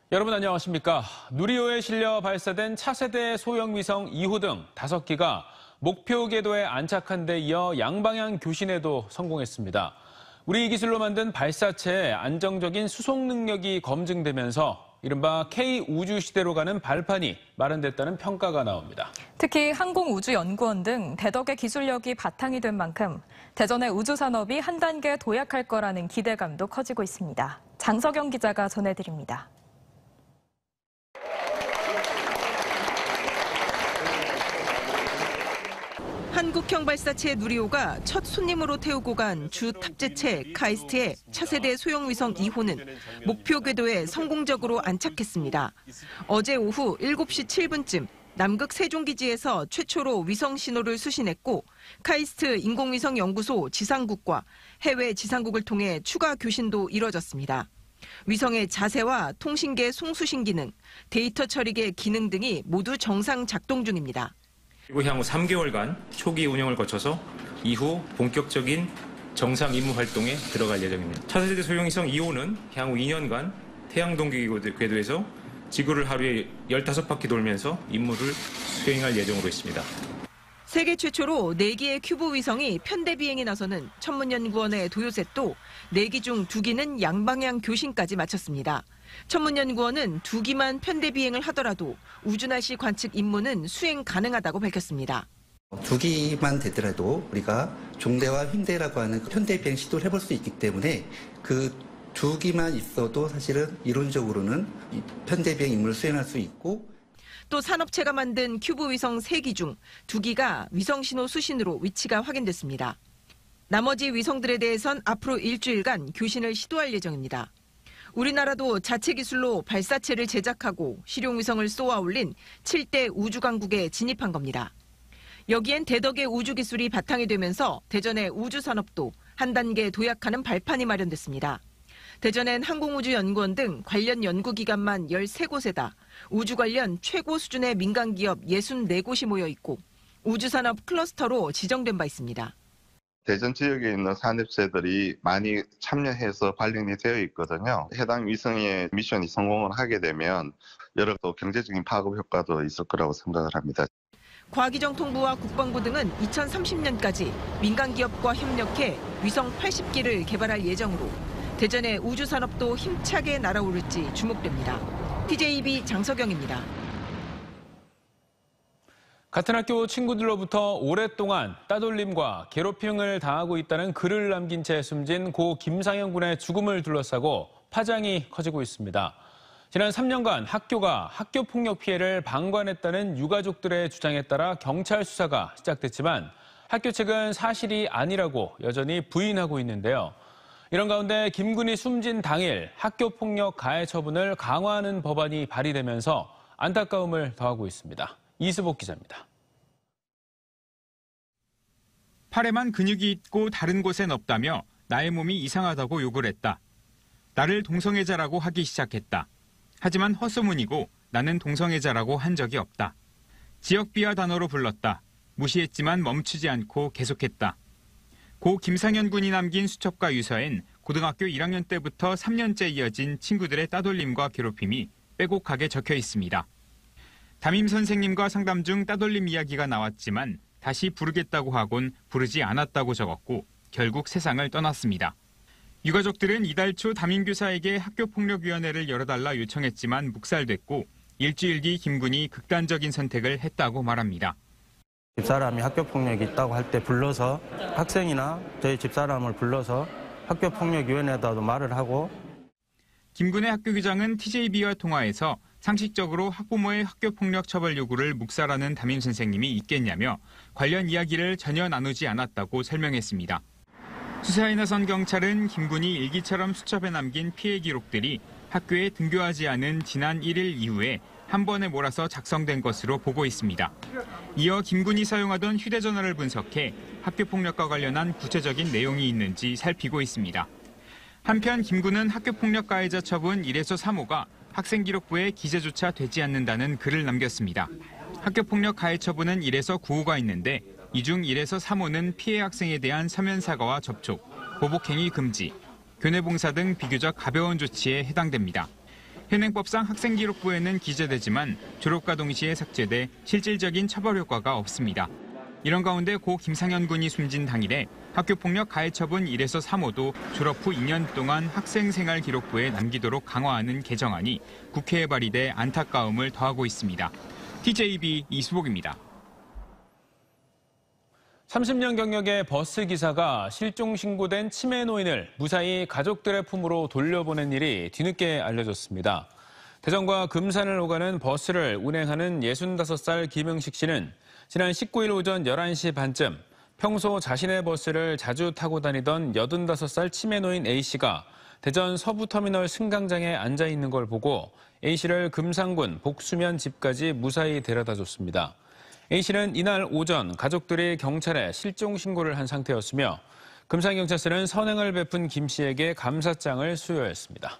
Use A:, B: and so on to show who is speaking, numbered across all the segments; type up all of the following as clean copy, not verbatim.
A: 여러분 안녕하십니까? 누리호에 실려 발사된 차세대 소형위성 2호 등 5기가 목표 궤도에 안착한 데 이어 양방향 교신에도 성공했습니다. 우리 기술로 만든 발사체의 안정적인 수송 능력이 검증되면서 이른바 K-우주 시대로 가는 발판이 마련됐다는 평가가 나옵니다.
B: 특히 항공우주연구원 등 대덕의 기술력이 바탕이 된 만큼 대전의 우주산업이 한 단계 도약할 거라는 기대감도 커지고 있습니다. 장석영 기자가 전해드립니다.
C: 한국형 발사체 누리호가 첫 손님으로 태우고 간 주 탑재체 카이스트의 차세대 소형위성 2호는 목표 궤도에 성공적으로 안착했습니다. 어제 오후 7시 7분쯤 남극 세종기지에서 최초로 위성 신호를 수신했고 카이스트 인공위성 연구소 지상국과 해외 지상국을 통해 추가 교신도 이뤄졌습니다. 위성의 자세와 통신계 송수신 기능, 데이터 처리계 기능 등이 모두 정상 작동 중입니다.
D: 그리고 향후 3개월간 초기 운영을 거쳐서 이후 본격적인 정상 임무 활동에 들어갈 예정입니다. 차세대 소형위성 2호는 향후 2년간 태양동기 궤도에서 지구를 하루에 15바퀴 돌면서 임무를 수행할 예정으로 있습니다.
C: 세계 최초로 4기의 큐브 위성이 편대 비행에 나서는 천문연구원의 도요셋도 4기 중 2기는 양방향 교신까지 마쳤습니다. 천문연구원은 2기만 편대 비행을 하더라도 우주날씨 관측 임무는 수행 가능하다고 밝혔습니다.
E: 2기만 되더라도 우리가 종대와 횡대라고 하는 편대 비행 시도를 해볼 수 있기 때문에 그 2기만 있어도 사실은 이론적으로는 편대 비행 임무를 수행할 수 있고
C: 또 산업체가 만든 큐브 위성 3기 중 2기가 위성 신호 수신으로 위치가 확인됐습니다. 나머지 위성들에 대해선 앞으로 일주일간 교신을 시도할 예정입니다. 우리나라도 자체 기술로 발사체를 제작하고 실용위성을 쏘아 올린 7대 우주강국에 진입한 겁니다. 여기엔 대덕의 우주기술이 바탕이 되면서 대전의 우주산업도 한 단계 도약하는 발판이 마련됐습니다. 대전엔 항공우주연구원 등 관련 연구기관만 13곳에다 우주 관련 최고 수준의 민간기업 64곳이 모여 있고 우주산업 클러스터로 지정된 바 있습니다.
F: 대전 지역에 있는 산업체들이 많이 참여해서 발령이 되어 있거든요. 해당 위성의 미션이 성공을 하게 되면 여러 또 경제적인 파급 효과도 있을 거라고 생각을 합니다.
C: 과기정통부와 국방부 등은 2030년까지 민간기업과 협력해 위성 80기를 개발할 예정으로 대전의 우주산업도 힘차게 날아오를지 주목됩니다. TJB 장석영입니다.
A: 같은 학교 친구들로부터 오랫동안 따돌림과 괴롭힘을 당하고 있다는 글을 남긴 채 숨진 고 김상현 군의 죽음을 둘러싸고 파장이 커지고 있습니다. 지난 3년간 학교가 학교폭력 피해를 방관했다는 유가족들의 주장에 따라 경찰 수사가 시작됐지만 학교 측은 사실이 아니라고 여전히 부인하고 있는데요. 이런 가운데 김 군이 숨진 당일 학교폭력 가해 처분을 강화하는 법안이 발의되면서 안타까움을 더하고 있습니다. 이수복 기자입니다.
G: 팔에만 근육이 있고 다른 곳엔 없다며 나의 몸이 이상하다고 욕을 했다. 나를 동성애자라고 하기 시작했다. 하지만 헛소문이고 나는 동성애자라고 한 적이 없다. 지역 비하 단어로 불렀다. 무시했지만 멈추지 않고 계속했다. 고 김상현 군이 남긴 수첩과 유서엔 고등학교 1학년 때부터 3년째 이어진 친구들의 따돌림과 괴롭힘이 빼곡하게 적혀 있습니다. 담임 선생님과 상담 중 따돌림 이야기가 나왔지만 다시 부르겠다고 하곤 부르지 않았다고 적었고 결국 세상을 떠났습니다. 유가족들은 이달 초 담임교사에게 학교폭력위원회를 열어달라 요청했지만 묵살됐고 일주일 뒤 김 군이 극단적인 선택을 했다고 말합니다.
H: 집사람이 학교폭력이 있다고 할 때 불러서 학생이나 저희 집사람을 불러서 학교폭력위원회에다도 말을 하고
G: 김 군의 학교교장은 TJB와 통화에서 상식적으로 학부모의 학교폭력 처벌 요구를 묵살하는 담임 선생님이 있겠냐며 관련 이야기를 전혀 나누지 않았다고 설명했습니다. 수사에 나선 경찰은 김 군이 일기처럼 수첩에 남긴 피해 기록들이 학교에 등교하지 않은 지난 1일 이후에 한 번에 몰아서 작성된 것으로 보고 있습니다. 이어 김 군이 사용하던 휴대전화를 분석해 학교폭력과 관련한 구체적인 내용이 있는지 살피고 있습니다. 한편 김 군은 학교폭력 가해자 처분 1에서 3호가 학생기록부에 기재조차 되지 않는다는 글을 남겼습니다. 학교폭력 가해 처분은 1에서 9호가 있는데 이 중 1에서 3호는 피해 학생에 대한 서면 사과와 접촉, 보복행위 금지, 교내 봉사 등 비교적 가벼운 조치에 해당됩니다. 현행법상 학생기록부에는 기재되지만 졸업과 동시에 삭제돼 실질적인 처벌 효과가 없습니다. 이런 가운데 고 김상현 군이 숨진 당일에 학교폭력 가해처분 1에서 3호도 졸업 후 2년 동안 학생생활 기록부에 남기도록 강화하는 개정안이 국회에 발의돼 안타까움을 더하고 있습니다. TJB 이수복입니다.
A: 30년 경력의 버스 기사가 실종 신고된 치매 노인을 무사히 가족들의 품으로 돌려보낸 일이 뒤늦게 알려졌습니다. 대전과 금산을 오가는 버스를 운행하는 65살 김응식 씨는 지난 19일 오전 11시 반쯤 평소 자신의 버스를 자주 타고 다니던 85살 치매 노인 A씨가 대전 서부터미널 승강장에 앉아 있는 걸 보고 A씨를 금산군 복수면 집까지 무사히 데려다 줬습니다. A씨는 이날 오전 가족들이 경찰에 실종 신고를 한 상태였으며 금산경찰서는 선행을 베푼 김 씨에게 감사장을 수여했습니다.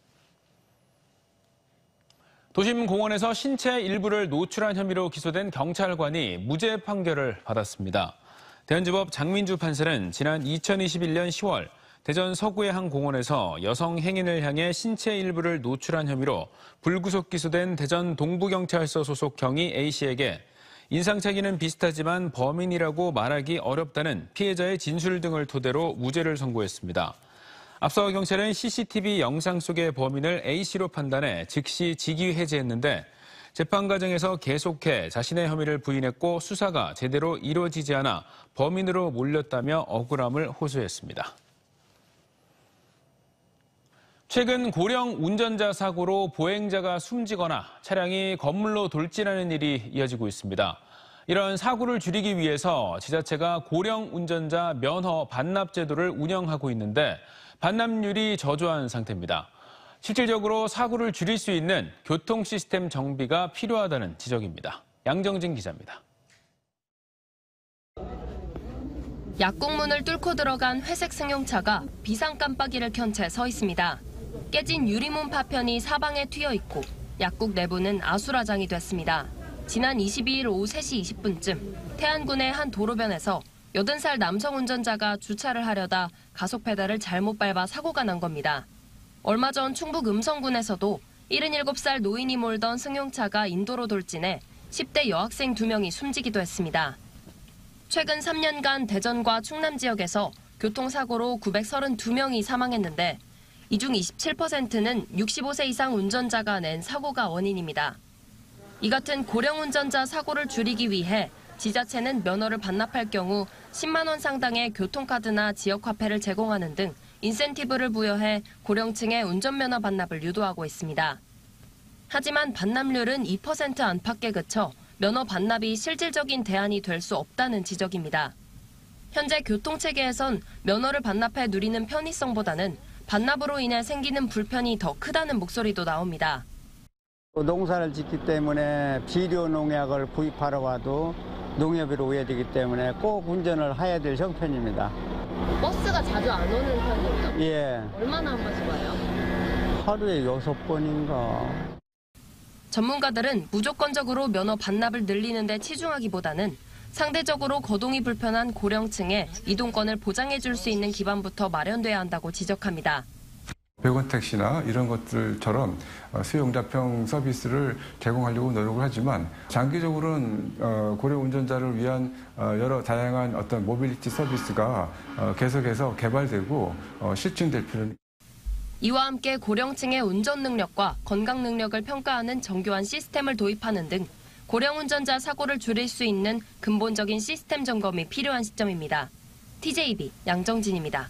A: 도심 공원에서 신체 일부를 노출한 혐의로 기소된 경찰관이 무죄 판결을 받았습니다. 대전지법 장민주 판사는 지난 2021년 10월 대전 서구의 한 공원에서 여성 행인을 향해 신체 일부를 노출한 혐의로 불구속 기소된 대전 동부경찰서 소속 경위 A씨에게 인상착의는 비슷하지만 범인이라고 말하기 어렵다는 피해자의 진술 등을 토대로 무죄를 선고했습니다. 앞서 경찰은 CCTV 영상 속의 범인을 A씨로 판단해 즉시 직위 해제했는데 재판 과정에서 계속해 자신의 혐의를 부인했고 수사가 제대로 이루어지지 않아 범인으로 몰렸다며 억울함을 호소했습니다. 최근 고령 운전자 사고로 보행자가 숨지거나 차량이 건물로 돌진하는 일이 이어지고 있습니다. 이런 사고를 줄이기 위해서 지자체가 고령 운전자 면허 반납 제도를 운영하고 있는데 반납률이 저조한 상태입니다. 실질적으로 사고를 줄일 수 있는 교통 시스템 정비가 필요하다는 지적입니다. 양정진 기자입니다.
I: 약국문을 뚫고 들어간 회색 승용차가 비상 깜빡이를 켠 채 서 있습니다. 깨진 유리문 파편이 사방에 튀어 있고 약국 내부는 아수라장이 됐습니다. 지난 22일 오후 3시 20분쯤 태안군의 한 도로변에서 80살 남성 운전자가 주차를 하려다 가속 페달을 잘못 밟아 사고가 난 겁니다. 얼마 전 충북 음성군에서도 77살 노인이 몰던 승용차가 인도로 돌진해 10대 여학생 2명이 숨지기도 했습니다. 최근 3년간 대전과 충남 지역에서 교통사고로 932명이 사망했는데 이 중 27%는 65세 이상 운전자가 낸 사고가 원인입니다. 이 같은 고령 운전자 사고를 줄이기 위해 지자체는 면허를 반납할 경우 10만 원 상당의 교통카드나 지역화폐를 제공하는 등 인센티브를 부여해 고령층의 운전면허 반납을 유도하고 있습니다. 하지만 반납률은 2% 안팎에 그쳐 면허 반납이 실질적인 대안이 될 수 없다는 지적입니다. 현재 교통체계에선 면허를 반납해 누리는 편의성보다는 반납으로 인해 생기는 불편이 더 크다는 목소리도 나옵니다.
J: 농사를 짓기 때문에 비료 농약을 구입하러 와도 농협으로 오야 되기 때문에 꼭 운전을 해야 될 형편입니다.
I: 버스가 자주 안 오는 편이에요?
J: 예.
I: 얼마나 한 번씩 와요?
J: 하루에 6번인가.
I: 전문가들은 무조건적으로 면허 반납을 늘리는 데 치중하기보다는 상대적으로 거동이 불편한 고령층에 이동권을 보장해 줄 수 있는 기반부터 마련돼야 한다고 지적합니다.
K: 100원 택시나 이런 것들처럼 수용자평 서비스를 제공하려고 노력을 하지만 장기적으로는 고령 운전자를 위한 여러 다양한 어떤 모빌리티 서비스가 계속해서 개발되고 실증될 필요는.
I: 이와 함께 고령층의 운전 능력과 건강 능력을 평가하는 정교한 시스템을 도입하는 등 고령 운전자 사고를 줄일 수 있는 근본적인 시스템 점검이 필요한 시점입니다. TJB 양정진입니다.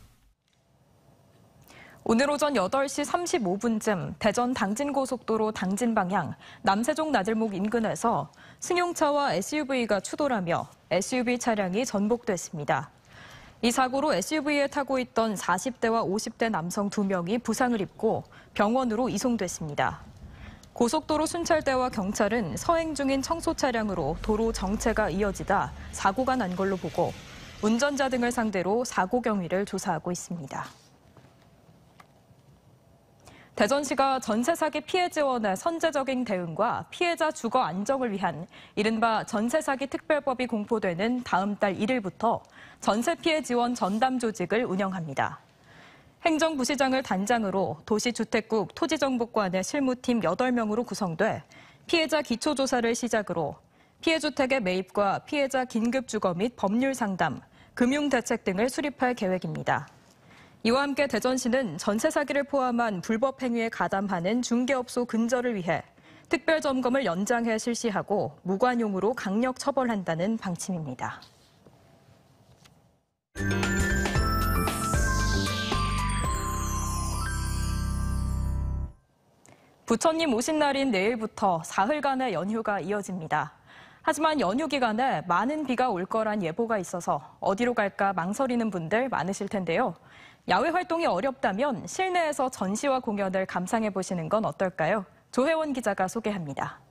B: 오늘 오전 8시 35분쯤 대전 당진고속도로 당진 방향 남세종 나들목 인근에서 승용차와 SUV가 추돌하며 SUV 차량이 전복됐습니다. 이 사고로 SUV에 타고 있던 40대와 50대 남성 2명이 부상을 입고 병원으로 이송됐습니다. 고속도로 순찰대와 경찰은 서행 중인 청소 차량으로 도로 정체가 이어지다 사고가 난 걸로 보고 운전자 등을 상대로 사고 경위를 조사하고 있습니다. 대전시가 전세 사기 피해 지원의 선제적인 대응과 피해자 주거 안정을 위한 이른바 전세 사기 특별법이 공포되는 다음 달 1일부터 전세 피해 지원 전담 조직을 운영합니다. 행정부시장을 단장으로 도시주택국 토지정보관의 실무팀 8명으로 구성돼 피해자 기초조사를 시작으로 피해주택의 매입과 피해자 긴급주거 및 법률 상담, 금융대책 등을 수립할 계획입니다. 이와 함께 대전시는 전세 사기를 포함한 불법 행위에 가담하는 중개업소 근절을 위해 특별점검을 연장해 실시하고 무관용으로 강력 처벌한다는 방침입니다. 부처님 오신 날인 내일부터 사흘간의 연휴가 이어집니다. 하지만 연휴 기간에 많은 비가 올 거란 예보가 있어서 어디로 갈까 망설이는 분들 많으실 텐데요. 야외 활동이 어렵다면 실내에서 전시와 공연을 감상해 보시는 건 어떨까요? 조혜원 기자가 소개합니다.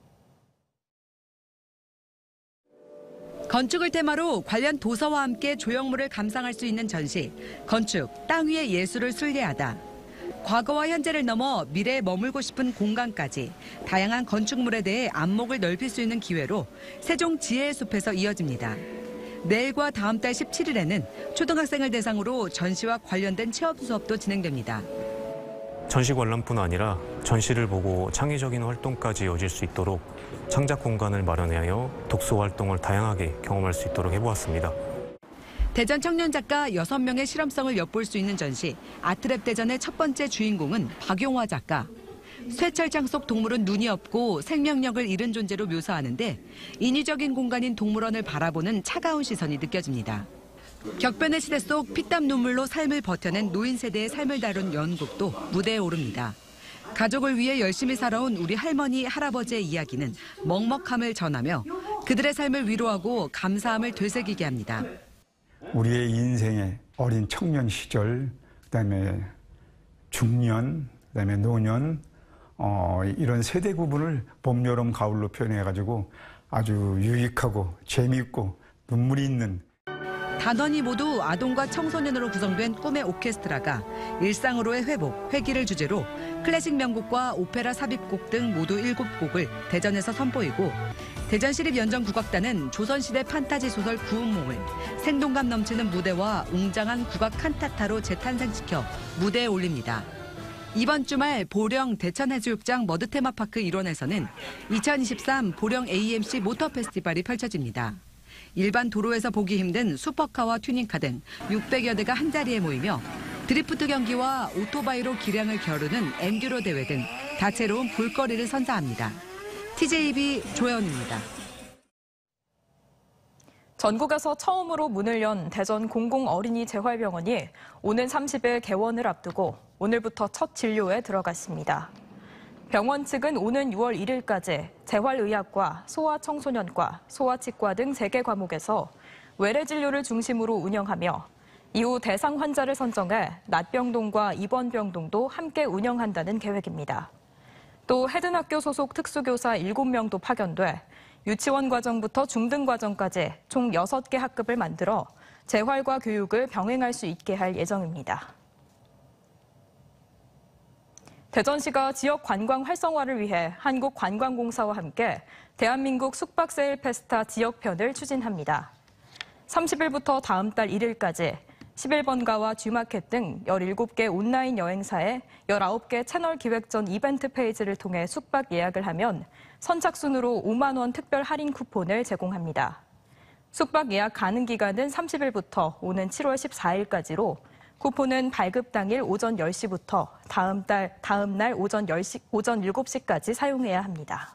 L: 건축을 테마로 관련 도서와 함께 조형물을 감상할 수 있는 전시, 건축, 땅 위의 예술을 순례하다. 과거와 현재를 넘어 미래에 머물고 싶은 공간까지 다양한 건축물에 대해 안목을 넓힐 수 있는 기회로 세종 지혜의 숲에서 이어집니다. 내일과 다음 달 17일에는 초등학생을 대상으로 전시와 관련된 체험 수업도 진행됩니다.
M: 전시 관람뿐 아니라 전시를 보고 창의적인 활동까지 이어질 수 있도록 창작 공간을 마련하여 독서 활동을 다양하게 경험할 수 있도록 해보았습니다.
L: 대전 청년 작가 6명의 실험성을 엿볼 수 있는 전시, 아트랩 대전의 첫 번째 주인공은 박용화 작가. 쇠철장 속 동물은 눈이 없고 생명력을 잃은 존재로 묘사하는데 인위적인 공간인 동물원을 바라보는 차가운 시선이 느껴집니다. 격변의 시대 속 피땀 눈물로 삶을 버텨낸 노인 세대의 삶을 다룬 연극도 무대에 오릅니다. 가족을 위해 열심히 살아온 우리 할머니, 할아버지의 이야기는 먹먹함을 전하며 그들의 삶을 위로하고 감사함을 되새기게 합니다.
N: 우리의 인생의 어린 청년 시절, 그다음에 중년, 그다음에 노년, 이런 세대 구분을 봄, 여름, 가을로 표현해가지고 아주 유익하고 재미있고 눈물이 있는
L: 단원이 모두 아동과 청소년으로 구성된 꿈의 오케스트라가 일상으로의 회복, 회귀를 주제로 클래식 명곡과 오페라 삽입곡 등 모두 7곡을 대전에서 선보이고 대전시립연정국악단은 조선시대 판타지 소설 구운몽을 생동감 넘치는 무대와 웅장한 국악 칸타타로 재탄생시켜 무대에 올립니다. 이번 주말 보령 대천해수욕장 머드테마파크 일원에서는 2023 보령 AMC 모터 페스티벌이 펼쳐집니다. 일반 도로에서 보기 힘든 슈퍼카와 튜닝카 등 600여 대가 한자리에 모이며 드리프트 경기와 오토바이로 기량을 겨루는 엔듀로 대회 등 다채로운 볼거리를 선사합니다. TJB 조현우입니다.
B: 전국에서 처음으로 문을 연 대전 공공어린이재활병원이 오는 30일 개원을 앞두고 오늘부터 첫 진료에 들어갔습니다. 병원 측은 오는 6월 1일까지 재활의학과, 소아청소년과, 소아치과 등 3개 과목에서 외래 진료를 중심으로 운영하며 이후 대상 환자를 선정해 낮병동과 입원병동도 함께 운영한다는 계획입니다. 또 해든학교 소속 특수교사 7명도 파견돼 유치원 과정부터 중등 과정까지 총 6개 학급을 만들어 재활과 교육을 병행할 수 있게 할 예정입니다. 대전시가 지역 관광 활성화를 위해 한국관광공사와 함께 대한민국 숙박세일 페스타 지역편을 추진합니다. 30일부터 다음 달 1일까지 11번가와 쥐마켓 등 17개 온라인 여행사에 19개 채널 기획 전 이벤트 페이지를 통해 숙박 예약을 하면 선착순으로 5만 원 특별 할인 쿠폰을 제공합니다. 숙박 예약 가능 기간은 30일부터 오는 7월 14일까지로 쿠폰은 발급 당일 오전 10시부터 다음 날 오전 7시까지 사용해야 합니다.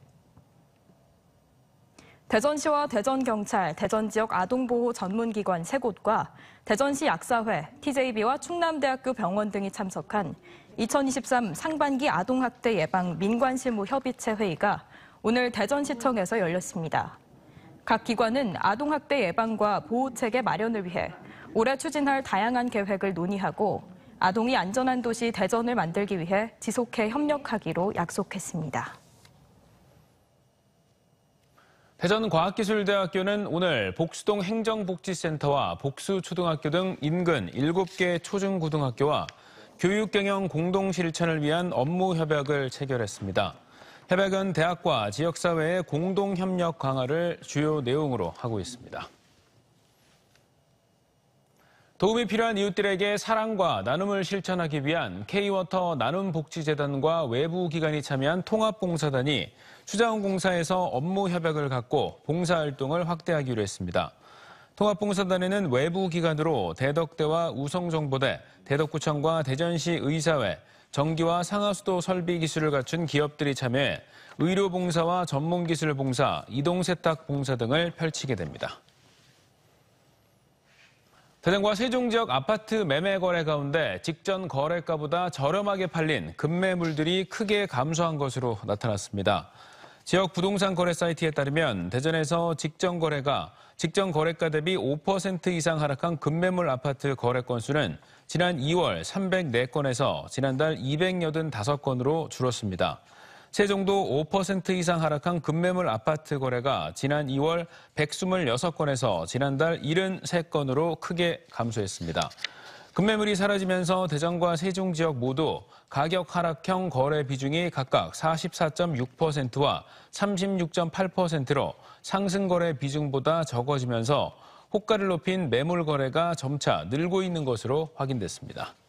B: 대전시와 대전경찰, 대전지역 아동보호 전문기관 3곳과 대전시 약사회, TJB와 충남대학교 병원 등이 참석한 2023 상반기 아동학대 예방 민관실무 협의체 회의가 오늘 대전시청에서 열렸습니다. 각 기관은 아동학대 예방과 보호체계 마련을 위해 올해 추진할 다양한 계획을 논의하고 아동이 안전한 도시 대전을 만들기 위해 지속해 협력하기로 약속했습니다.
A: 대전과학기술대학교는 오늘 복수동 행정복지센터와 복수초등학교 등 인근 7개 초중고등학교와 교육경영 공동실천을 위한 업무 협약을 체결했습니다. 협약은 대학과 지역사회의 공동협력 강화를 주요 내용으로 하고 있습니다. 도움이 필요한 이웃들에게 사랑과 나눔을 실천하기 위한 K-워터 나눔복지재단과 외부 기관이 참여한 통합봉사단이 수자원공사에서 업무 협약을 갖고 봉사활동을 확대하기로 했습니다. 통합봉사단에는 외부 기관으로 대덕대와 우성정보대, 대덕구청과 대전시 의사회, 전기와 상하수도 설비 기술을 갖춘 기업들이 참여해 의료봉사와 전문기술봉사, 이동세탁봉사 등을 펼치게 됩니다. 대전과 세종 지역 아파트 매매 거래 가운데 직전 거래가보다 저렴하게 팔린 급매물들이 크게 감소한 것으로 나타났습니다. 지역 부동산 거래 사이트에 따르면 대전에서 직전 거래가 대비 5% 이상 하락한 급매물 아파트 거래 건수는 지난 2월 304건에서 지난달 285건으로 줄었습니다. 세종도 5% 이상 하락한 급매물 아파트 거래가 지난 2월 126건에서 지난달 73건으로 크게 감소했습니다. 급매물이 사라지면서 대전과 세종 지역 모두 가격 하락형 거래 비중이 각각 44.6%와 36.8%로 상승 거래 비중보다 적어지면서 호가를 높인 매물 거래가 점차 늘고 있는 것으로 확인됐습니다.